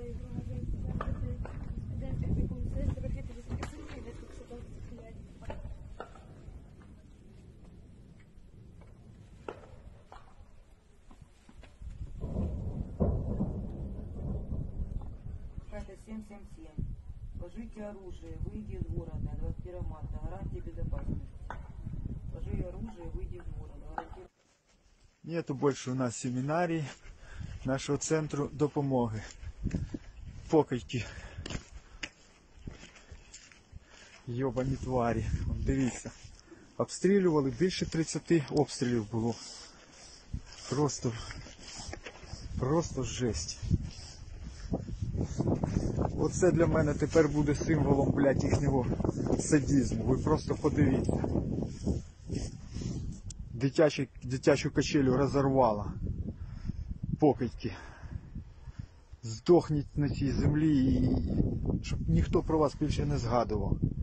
Это 777. Ложите оружие, выйди из города. 21 марта. Гарантия безопасности. Ложи оружие, выйди из города. Гарантия... Нету больше у нас семинарий нашого центру допомоги. Покидьки. Йобані тварі. Дивіться. Обстрілювали, більше 30 обстрілів було. Просто жесть. Оце для мене тепер буде символом, блядь, їхнього садизму. Ви просто подивіться. Дитячу качелю розорвала. Покидьки. Здохніть на цій землі і щоб ніхто про вас більше не згадував.